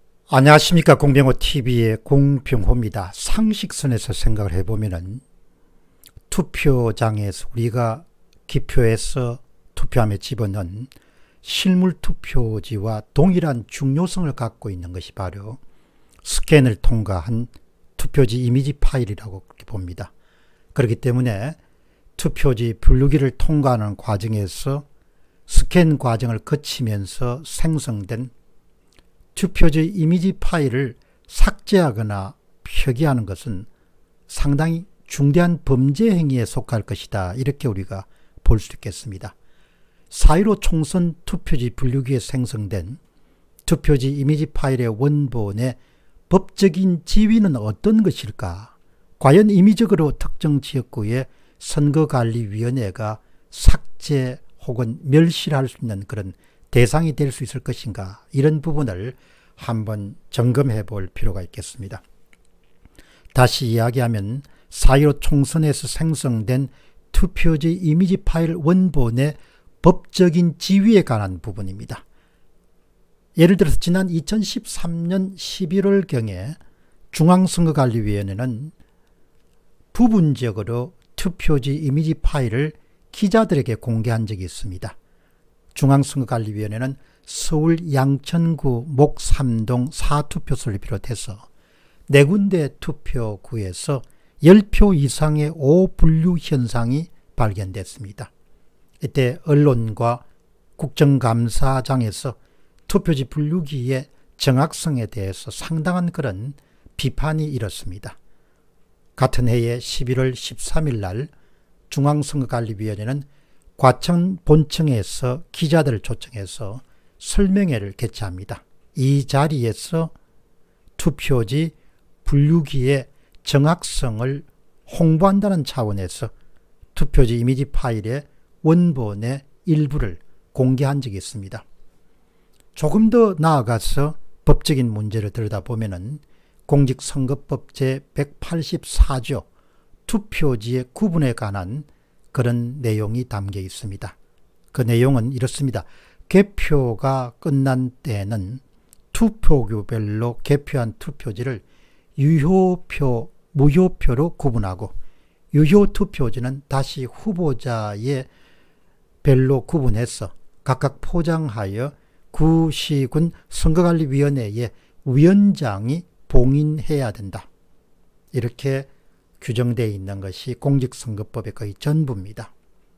안녕하십니까. 공병호TV의 공병호입니다. 상식선에서 생각을 해보면은 투표장에서 우리가 기표해서 투표함에 집어넣은 실물투표지와 동일한 중요성을 갖고 있는 것이 바로 스캔을 통과한 투표지 이미지 파일이라고 그렇게 봅니다. 그렇기 때문에 투표지 분류기를 통과하는 과정에서 스캔 과정을 거치면서 생성된 투표지 이미지 파일을 삭제하거나 표기하는 것은 상당히 중대한 범죄 행위에 속할 것이다. 이렇게 우리가 볼 수 있겠습니다. 4.15 총선 투표지 분류기에 생성된 투표지 이미지 파일의 원본의 법적인 지위는 어떤 것일까? 과연 임의적으로 특정 지역구의 선거관리위원회가 삭제 혹은 멸실할 수 있는 그런 대상이 될 수 있을 것인가? 이런 부분을 한번 점검해 볼 필요가 있겠습니다. 다시 이야기하면 4.15 총선에서 생성된 투표지 이미지 파일 원본의 법적인 지위에 관한 부분입니다. 예를 들어서 지난 2013년 11월경에 중앙선거관리위원회는 부분적으로 투표지 이미지 파일을 기자들에게 공개한 적이 있습니다. 중앙선거관리위원회는 서울 양천구 목삼동 4투표소를 비롯해서 4군데 투표구에서 10표 이상의 오분류 현상이 발견됐습니다. 이때 언론과 국정감사장에서 투표지 분류기의 정확성에 대해서 상당한 그런 비판이 일었습니다. 같은 해에 11월 13일 날 중앙선거관리위원회는 과천 본청에서 기자들을 초청해서 설명회를 개최합니다. 이 자리에서 투표지 분류기의 정확성을 홍보한다는 차원에서 투표지 이미지 파일의 원본의 일부를 공개한 적이 있습니다. 조금 더 나아가서 법적인 문제를 들여다보면 공직선거법 제184조 투표지의 구분에 관한 그런 내용이 담겨 있습니다. 그 내용은 이렇습니다. 개표가 끝난 때에는 투표구별로 개표한 투표지를 유효표, 무효표로 구분하고 유효투표지는 다시 후보자의 별로 구분해서 각각 포장하여 구시군 선거관리위원회의 위원장이 봉인해야 된다. 이렇게 규정되어 있는 것이 공직선거법의 거의 전부입니다.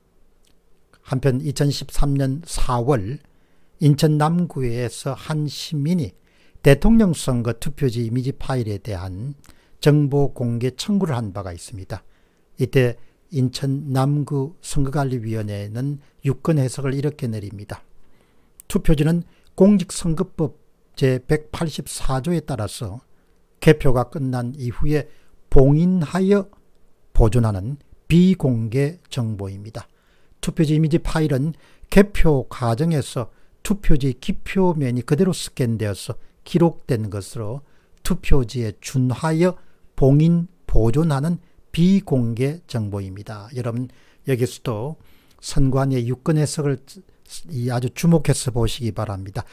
한편 2013년 4월 인천 남구에서 한 시민이 대통령 선거 투표지 이미지 파일에 대한 정보 공개 청구를 한 바가 있습니다. 이때 인천 남구 선거관리위원회는 유권 해석을 이렇게 내립니다. 투표지는 공직선거법 제184조에 따라서 개표가 끝난 이후에 봉인하여 보존하는 비공개 정보입니다. 투표지 이미지 파일은 개표 과정에서 투표지 기표면이 그대로 스캔되어서 기록된 것으로 투표지에 준하여 봉인 보존하는 비공개 정보입니다. 여러분 여기서도 선관위의 유권 해석을 아주 주목해서 보시기 바랍니다.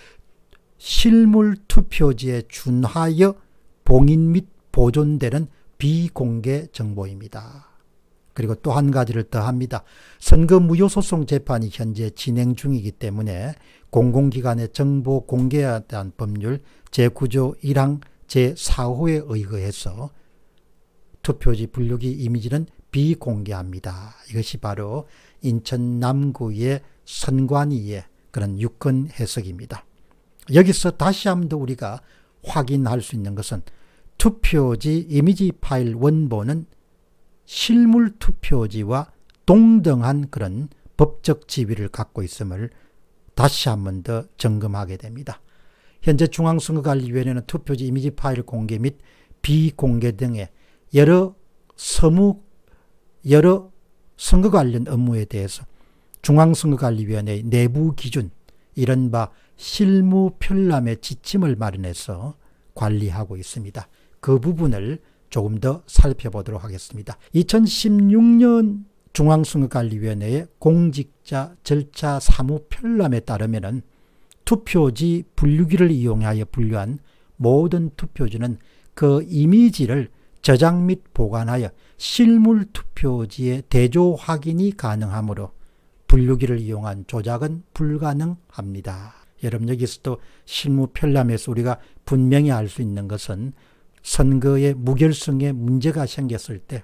실물 투표지에 준하여 봉인 및 보존되는 비공개 정보입니다. 그리고 또 한 가지를 더합니다. 선거무효소송 재판이 현재 진행 중이기 때문에 공공기관의 정보 공개에 대한 법률 제9조 1항 제4호에 의거해서 투표지 분류기 이미지는 비공개합니다. 이것이 바로 인천 남구의 선관위의 그런 유권 해석입니다. 여기서 다시 한번 더 우리가 확인할 수 있는 것은 투표지 이미지 파일 원본은 실물 투표지와 동등한 그런 법적 지위를 갖고 있음을 다시 한번 더 점검하게 됩니다. 현재 중앙선거관리위원회는 투표지 이미지 파일 공개 및 비공개 등의 여러 선거 관련 업무에 대해서 중앙선거관리위원회의 내부 기준, 이른바 실무 편람의 지침을 마련해서 관리하고 있습니다. 그 부분을 조금 더 살펴보도록 하겠습니다. 2016년 중앙선거관리위원회의 공직자 절차 사무 편람에 따르면 투표지 분류기를 이용하여 분류한 모든 투표지는 그 이미지를 저장 및 보관하여 실물 투표지의 대조 확인이 가능하므로 분류기를 이용한 조작은 불가능합니다. 여러분, 여기서도 실무 편람에서 우리가 분명히 알 수 있는 것은 선거의 무결성에 문제가 생겼을 때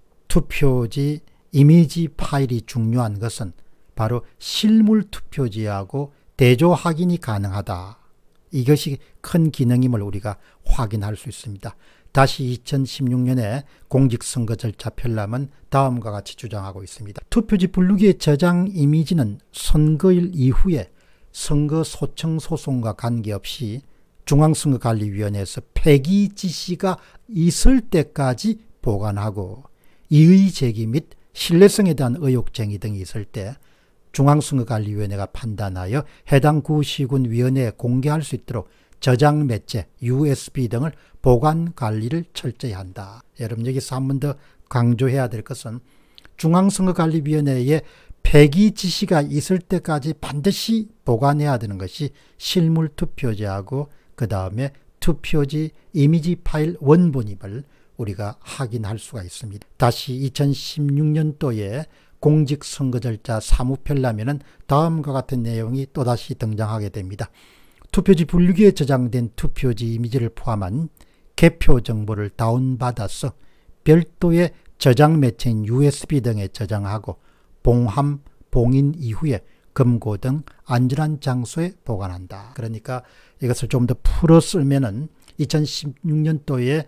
투표지 이미지 파일이 중요한 것은 바로 실물 투표지하고 대조 확인이 가능하다. 이것이 큰 기능임을 우리가 확인할 수 있습니다. 다시 2016년에 공직선거 절차 편람은 다음과 같이 주장하고 있습니다. 투표지 분류기의 저장 이미지는 선거일 이후에 선거 소청 소송과 관계없이 중앙선거관리위원회에서 폐기 지시가 있을 때까지 보관하고 이의 제기 및 신뢰성에 대한 의혹 제기 등이 있을 때 중앙선거관리위원회가 판단하여 해당 구시군 위원회에 공개할 수 있도록 저장 매체, USB 등을 보관 관리를 철저히 한다. 여러분, 여기서 한 번 더 강조해야 될 것은 중앙선거관리위원회에 폐기 지시가 있을 때까지 반드시 보관해야 되는 것이 실물 투표지하고 그 다음에 투표지 이미지 파일 원본임을 우리가 확인할 수가 있습니다. 다시 2016년도에 공직선거 절차 사무편람에는 다음과 같은 내용이 또다시 등장하게 됩니다. 투표지 분류기에 저장된 투표지 이미지를 포함한 개표 정보를 다운받아서 별도의 저장 매체인 USB 등에 저장하고 봉함, 봉인 이후에 금고 등 안전한 장소에 보관한다. 그러니까 이것을 좀 더 풀어 쓰면은 2016년도에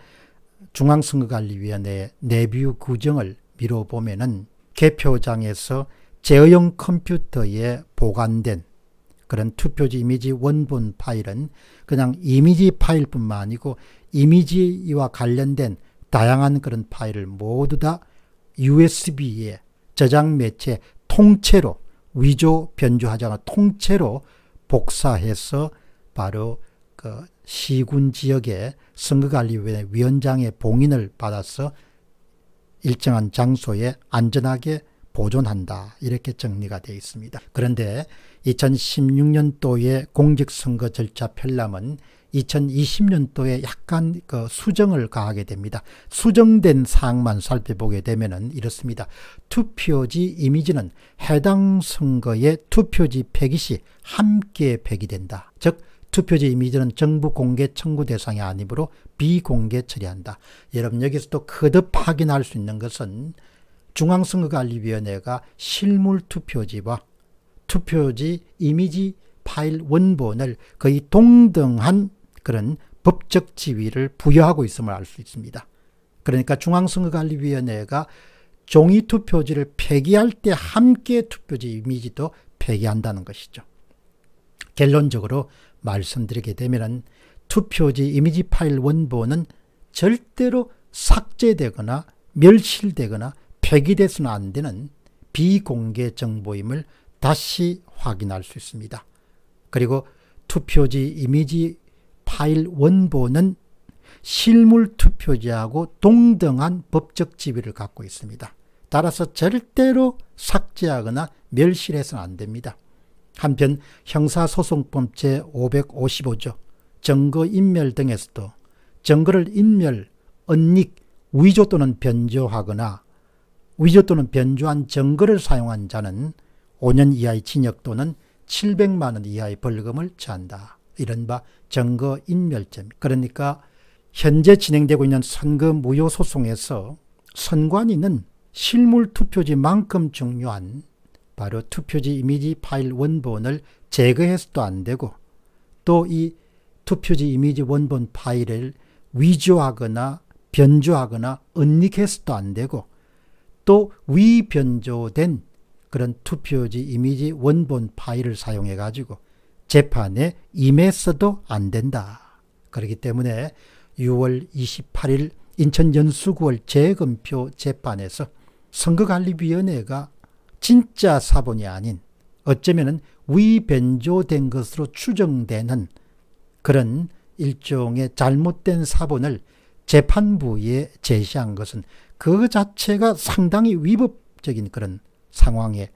중앙선거관리위원회 내부 규정을 미뤄보면은 개표장에서 제어용 컴퓨터에 보관된 그런 투표지 이미지 원본 파일은 그냥 이미지 파일뿐만 아니고 이미지와 관련된 다양한 그런 파일을 모두 다 USB에 저장 매체 통째로 위조 변조하지 않아 통째로 복사해서 바로 그 시군 지역의 선거관리위원회 위원장의 봉인을 받아서 일정한 장소에 안전하게 보존한다. 이렇게 정리가 되어 있습니다. 그런데 2016년도의 공직선거 절차 편람은 2020년도에 약간 그 수정을 가하게 됩니다. 수정된 사항만 살펴보게 되면은 이렇습니다. 투표지 이미지는 해당 선거의 투표지 폐기 시 함께 폐기된다. 즉 투표지 이미지는 정부 공개 청구 대상이 아니므로 비공개 처리한다. 여러분, 여기서도 거듭 확인할 수 있는 것은 중앙선거관리위원회가 실물 투표지와 투표지 이미지 파일 원본을 거의 동등한 그런 법적 지위를 부여하고 있음을 알 수 있습니다. 그러니까 중앙선거관리위원회가 종이 투표지를 폐기할 때 함께 투표지 이미지도 폐기한다는 것이죠. 결론적으로 말씀드리게 되면 투표지 이미지 파일 원본은 절대로 삭제되거나 멸실되거나 폐기돼서는 안 되는 비공개 정보임을 다시 확인할 수 있습니다. 그리고 투표지 이미지 파일 원본은 실물 투표지하고 동등한 법적 지위를 갖고 있습니다. 따라서 절대로 삭제하거나 멸실해서는 안 됩니다. 한편 형사소송법 제555조 증거인멸 등에서도 증거를 인멸, 은닉, 위조 또는 변조하거나 위조 또는 변조한 증거를 사용한 자는 5년 이하의 징역 또는 700만 원 이하의 벌금을 처한다. 이른바 증거인멸죄. 그러니까 현재 진행되고 있는 선거 무효 소송에서 선관위는 실물 투표지만큼 중요한 바로 투표지 이미지 파일 원본을 제거해서도 안 되고 또 이 투표지 이미지 원본 파일을 위조하거나 변조하거나 은닉해서도 안 되고 또 위변조된 그런 투표지 이미지 원본 파일을 사용해 가지고 재판에 임해서도 안 된다. 그렇기 때문에 6월 28일 인천연수구월 재검표 재판에서 선거관리위원회가 진짜 사본이 아닌 어쩌면 위변조된 것으로 추정되는 그런 일종의 잘못된 사본을 재판부에 제시한 것은 그 자체가 상당히 위법적인 그런 상황에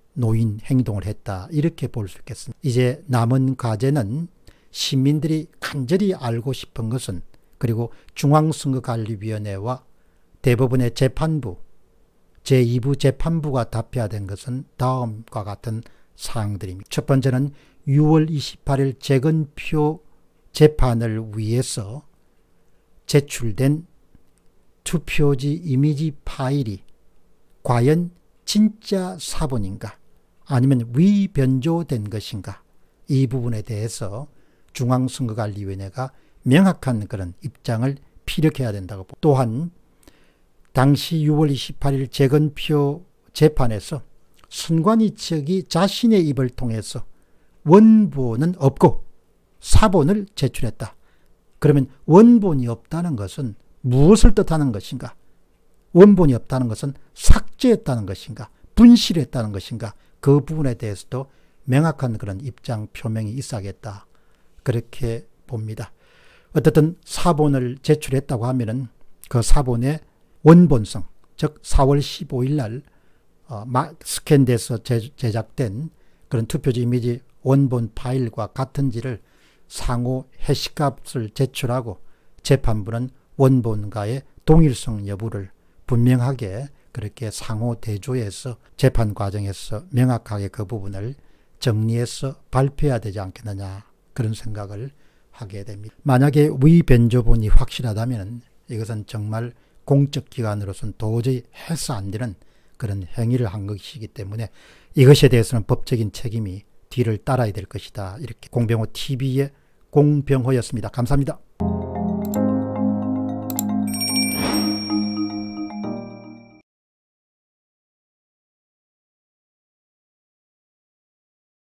놓인 행동을 했다. 이렇게 볼 수 있겠습니다. 이제 남은 과제는 시민들이 간절히 알고 싶은 것은, 그리고 중앙선거관리위원회와 대법원의 재판부, 제2부 재판부가 답해야 된 것은 다음과 같은 사항들입니다. 첫 번째는 6월 28일 재건표 재판을 위해서 제출된 투표지 이미지 파일이 과연 진짜 사본인가 아니면 위변조된 것인가, 이 부분에 대해서 중앙선거관리위원회가 명확한 그런 입장을 피력해야 된다고. 또한 당시 6월 28일 재건표 재판에서 선관위 측이 자신의 입을 통해서 원본은 없고 사본을 제출했다. 그러면 원본이 없다는 것은 무엇을 뜻하는 것인가? 원본이 없다는 것은 삭제했다는 것인가? 분실했다는 것인가? 그 부분에 대해서도 명확한 그런 입장 표명이 있어야겠다, 그렇게 봅니다. 어쨌든 사본을 제출했다고 하면은 그 사본의 원본성, 즉 4월 15일 날 스캔돼서 제작된 그런 투표지 이미지 원본 파일과 같은지를 상호 해시값을 제출하고 재판부는 원본과의 동일성 여부를 분명하게 그렇게 상호 대조해서 재판 과정에서 명확하게 그 부분을 정리해서 발표해야 되지 않겠느냐, 그런 생각을 하게 됩니다. 만약에 위변조본이 확실하다면 이것은 정말 공적기관으로서는 도저히 해서 안 되는 그런 행위를 한 것이기 때문에 이것에 대해서는 법적인 책임이 뒤를 따라야 될 것이다. 이렇게 공병호 TV의 공병호였습니다. 감사합니다.